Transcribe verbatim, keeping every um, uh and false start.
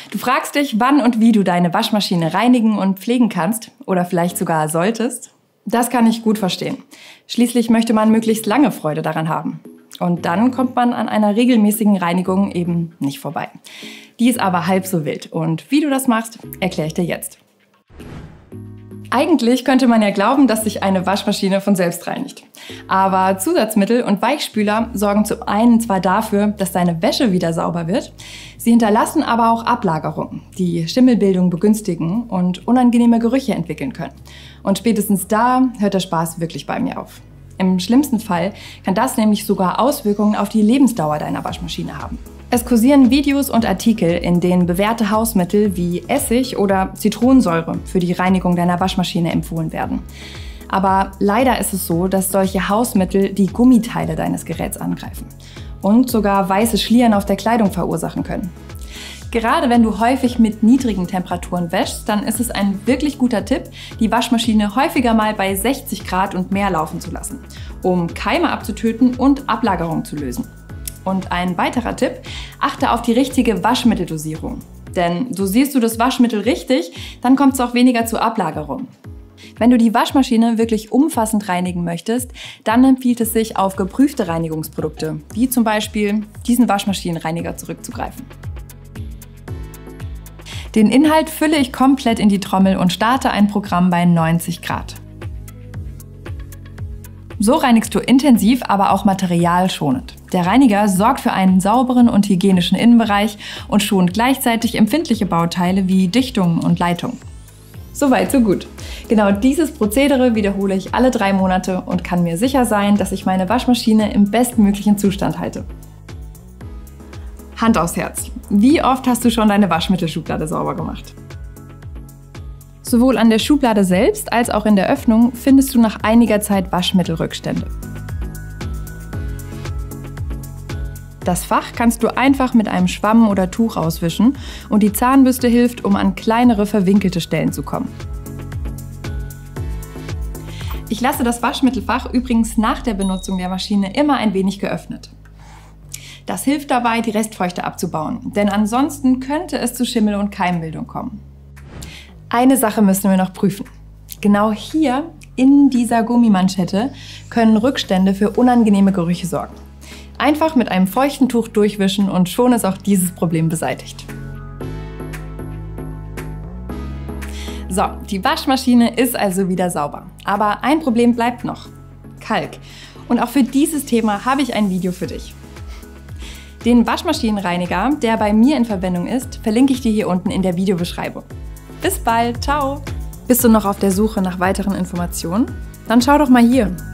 Du fragst dich, wann und wie du deine Waschmaschine reinigen und pflegen kannst oder vielleicht sogar solltest. Das kann ich gut verstehen. Schließlich möchte man möglichst lange Freude daran haben. Und dann kommt man an einer regelmäßigen Reinigung eben nicht vorbei. Die ist aber halb so wild. Und wie du das machst, erkläre ich dir jetzt. Eigentlich könnte man ja glauben, dass sich eine Waschmaschine von selbst reinigt. Aber Zusatzmittel und Weichspüler sorgen zum einen zwar dafür, dass deine Wäsche wieder sauber wird, sie hinterlassen aber auch Ablagerungen, die Schimmelbildung begünstigen und unangenehme Gerüche entwickeln können. Und spätestens da hört der Spaß wirklich bei mir auf. Im schlimmsten Fall kann das nämlich sogar Auswirkungen auf die Lebensdauer deiner Waschmaschine haben. Es kursieren Videos und Artikel, in denen bewährte Hausmittel wie Essig oder Zitronensäure für die Reinigung deiner Waschmaschine empfohlen werden. Aber leider ist es so, dass solche Hausmittel die Gummiteile deines Geräts angreifen und sogar weiße Schlieren auf der Kleidung verursachen können. Gerade wenn du häufig mit niedrigen Temperaturen wäschst, dann ist es ein wirklich guter Tipp, die Waschmaschine häufiger mal bei sechzig Grad und mehr laufen zu lassen, um Keime abzutöten und Ablagerungen zu lösen. Und ein weiterer Tipp, achte auf die richtige Waschmitteldosierung. Denn dosierst du das Waschmittel richtig, dann kommt es auch weniger zu Ablagerungen. Wenn du die Waschmaschine wirklich umfassend reinigen möchtest, dann empfiehlt es sich, auf geprüfte Reinigungsprodukte, wie zum Beispiel diesen Waschmaschinenreiniger, zurückzugreifen. Den Inhalt fülle ich komplett in die Trommel und starte ein Programm bei neunzig Grad. So reinigst du intensiv, aber auch materialschonend. Der Reiniger sorgt für einen sauberen und hygienischen Innenbereich und schont gleichzeitig empfindliche Bauteile wie Dichtungen und Leitungen. Soweit, so gut. Genau dieses Prozedere wiederhole ich alle drei Monate und kann mir sicher sein, dass ich meine Waschmaschine im bestmöglichen Zustand halte. Hand aufs Herz. Wie oft hast du schon deine Waschmittelschublade sauber gemacht? Sowohl an der Schublade selbst als auch in der Öffnung findest du nach einiger Zeit Waschmittelrückstände. Das Fach kannst du einfach mit einem Schwamm oder Tuch auswischen und die Zahnbürste hilft, um an kleinere verwinkelte Stellen zu kommen. Ich lasse das Waschmittelfach übrigens nach der Benutzung der Maschine immer ein wenig geöffnet. Das hilft dabei, die Restfeuchte abzubauen, denn ansonsten könnte es zu Schimmel- und Keimbildung kommen. Eine Sache müssen wir noch prüfen. Genau hier in dieser Gummimanschette können Rückstände für unangenehme Gerüche sorgen. Einfach mit einem feuchten Tuch durchwischen und schon ist auch dieses Problem beseitigt. So, die Waschmaschine ist also wieder sauber. Aber ein Problem bleibt noch: Kalk. Und auch für dieses Thema habe ich ein Video für dich. Den Waschmaschinenreiniger, der bei mir in Verwendung ist, verlinke ich dir hier unten in der Videobeschreibung. Bis bald, ciao! Bist du noch auf der Suche nach weiteren Informationen? Dann schau doch mal hier.